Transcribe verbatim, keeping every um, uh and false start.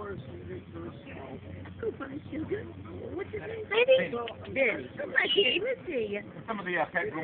Goodbye, sugar. What's your name, baby? Benny. Come back here. Let's see you. Some of the uh, pet